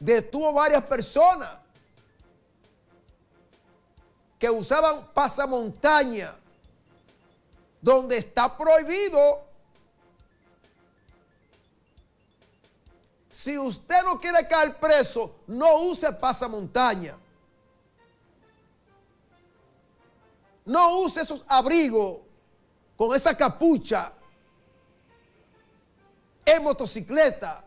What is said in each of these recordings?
detuvo varias personas que usaban pasamontaña, donde está prohibido. Si usted no quiere caer preso, no use pasamontaña. No use esos abrigos con esa capucha en motocicleta.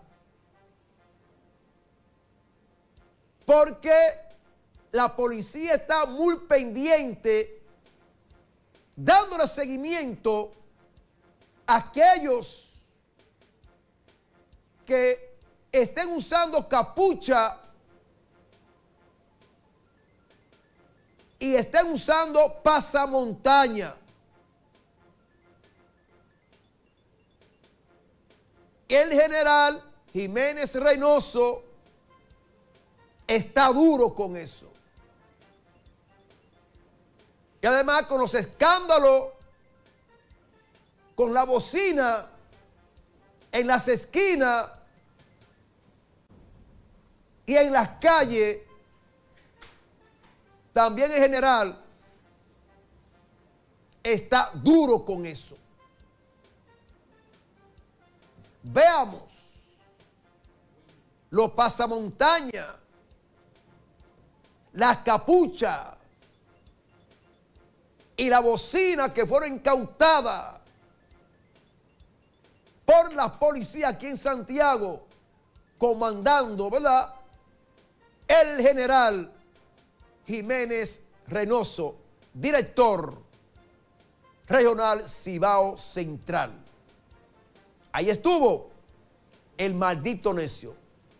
Porque la policía está muy pendiente, dándole seguimiento a aquellos que estén usando capucha y estén usando pasamontaña. El general Jiménez Reynoso está duro con eso. Y además con los escándalos, con la bocina en las esquinas y en las calles, también el general está duro con eso. Veamos los pasamontañas, las capuchas y la bocina que fueron incautadas por la policía aquí en Santiago, comandando, ¿verdad?, el general Jiménez Reynoso, director regional Cibao Central. Ahí estuvo el maldito necio.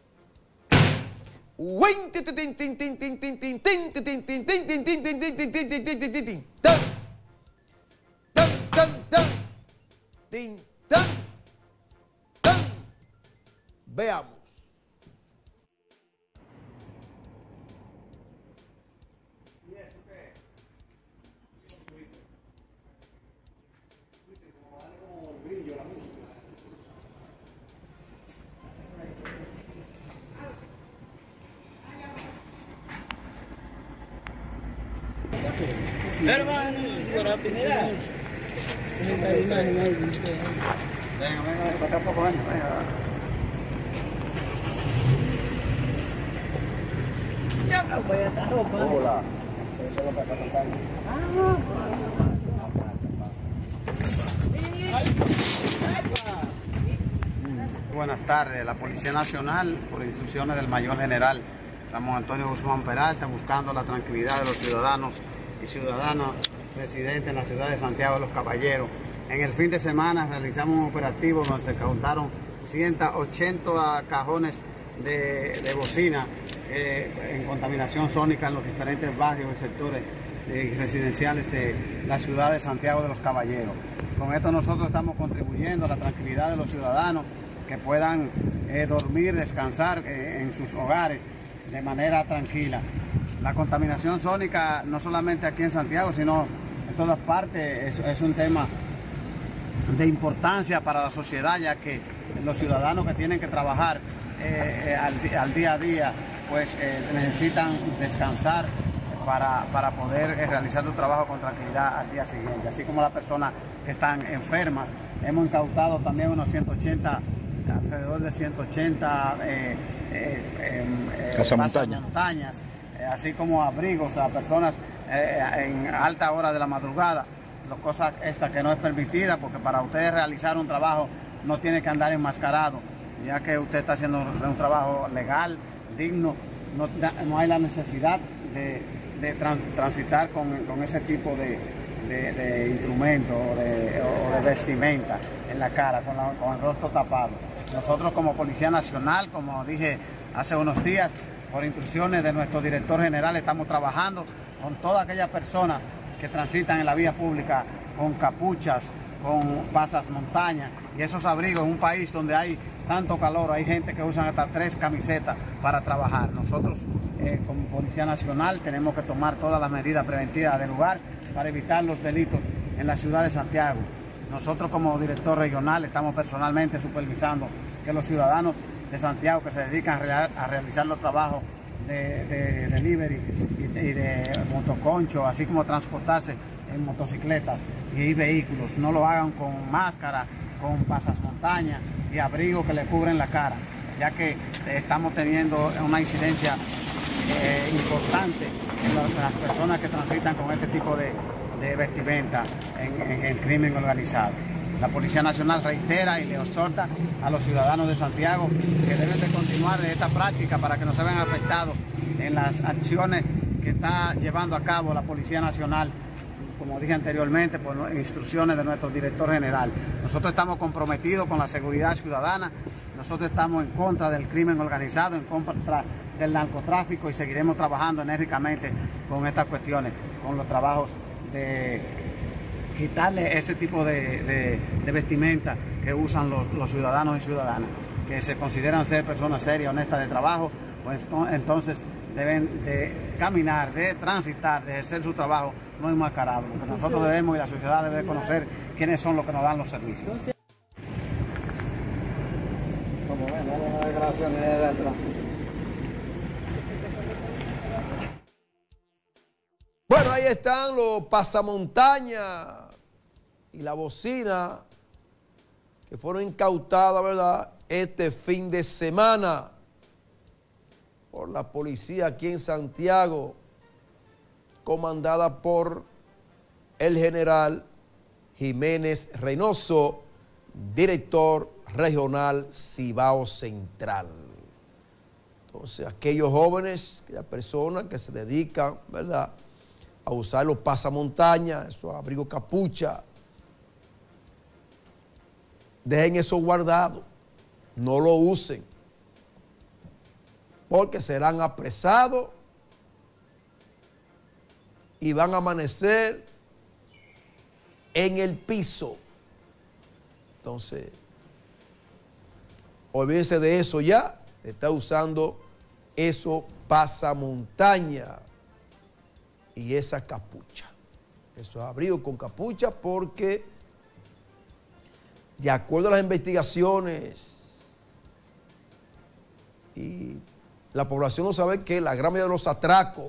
Veamos. Hermano, para primera. Venga, para acá poco años, venga. Ya, voy a estar ropa. Hola. Buenas tardes, la Policía Nacional, por instrucciones del Mayor General Ramón Antonio Guzmán Peralta, buscando la tranquilidad de los ciudadanos y ciudadanas residentes en la ciudad de Santiago de los Caballeros. En el fin de semana realizamos un operativo donde se incautaron 180 cajones de bocina en contaminación sónica en los diferentes barrios y sectores residenciales de la ciudad de Santiago de los Caballeros. Con esto nosotros estamos contribuyendo a la tranquilidad de los ciudadanos, que puedan dormir, descansar en sus hogares de manera tranquila. La contaminación sónica, no solamente aquí en Santiago, sino en todas partes, es un tema de importancia para la sociedad, ya que los ciudadanos que tienen que trabajar al día a día, pues necesitan descansar para poder realizar su trabajo con tranquilidad al día siguiente. Así como las personas que están enfermas, hemos incautado también unos 180, alrededor de 180 pasamontañas, así como abrigos a personas en alta hora de la madrugada, cosa esta que no es permitida, porque para ustedes realizar un trabajo no tiene que andar enmascarado, ya que usted está haciendo un trabajo legal, digno, no hay la necesidad de transitar con ese tipo de instrumento o de vestimenta en la cara, con el rostro tapado. Nosotros como Policía Nacional, como dije hace unos días, por instrucciones de nuestro director general, estamos trabajando con todas aquellas personas que transitan en la vía pública con capuchas, con pasamontañas y esos abrigos en un país donde hay tanto calor, hay gente que usa hasta 3 camisetas para trabajar. Nosotros como Policía Nacional tenemos que tomar todas las medidas preventivas del lugar para evitar los delitos en la ciudad de Santiago. Nosotros como director regional estamos personalmente supervisando que los ciudadanos de Santiago que se dedican a realizar los trabajos de delivery y de motoconcho, así como transportarse en motocicletas y vehículos. No lo hagan con máscara, con pasamontañas y abrigos que le cubren la cara, ya que estamos teniendo una incidencia importante en las personas que transitan con este tipo de vestimenta en el crimen organizado. La Policía Nacional reitera y le exhorta a los ciudadanos de Santiago que deben de continuar de esta práctica para que no se vean afectados en las acciones que está llevando a cabo la Policía Nacional, como dije anteriormente, por instrucciones de nuestro director general. Nosotros estamos comprometidos con la seguridad ciudadana, nosotros estamos en contra del crimen organizado, en contra del narcotráfico y seguiremos trabajando enérgicamente con estas cuestiones, con los trabajos de quitarle ese tipo de vestimenta que usan los ciudadanos y ciudadanas, que se consideran ser personas serias, honestas de trabajo, pues entonces deben de caminar, de transitar, de ejercer su trabajo no enmascarado, porque nosotros debemos y la sociedad debe conocer quiénes son los que nos dan los servicios. Como ven, las declaraciones de atrás. Bueno, ahí están los pasamontañas y la bocina que fueron incautadas, ¿verdad?, este fin de semana por la policía aquí en Santiago, comandada por el general Jiménez Reynoso, director regional Cibao Central. Entonces, aquellos jóvenes, aquellas personas que se dedican, ¿verdad?, a usar los pasamontañas, esos abrigos capucha, dejen eso guardado, no lo usen, porque serán apresados y van a amanecer en el piso. Entonces, olvídense de eso ya, está usando eso pasamontaña y esa capucha, esos abrigos con capucha, porque de acuerdo a las investigaciones y la población no sabe que la gran mayoría de los atracos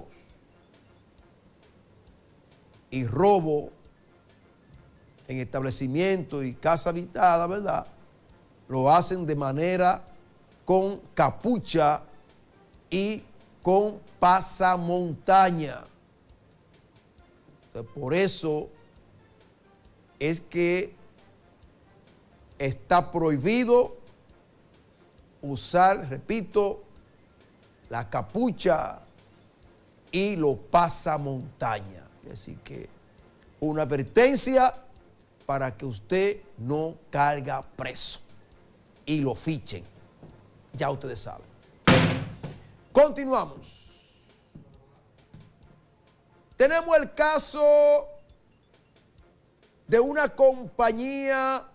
y robo en establecimientos y casa habitada, ¿verdad?, lo hacen de manera con capucha y con pasamontaña. Entonces, por eso es que está prohibido usar, repito, la capucha y los pasamontaña. Es decir, que una advertencia para que usted no caiga preso y lo fichen. Ya ustedes saben. Continuamos. Tenemos el caso de una compañía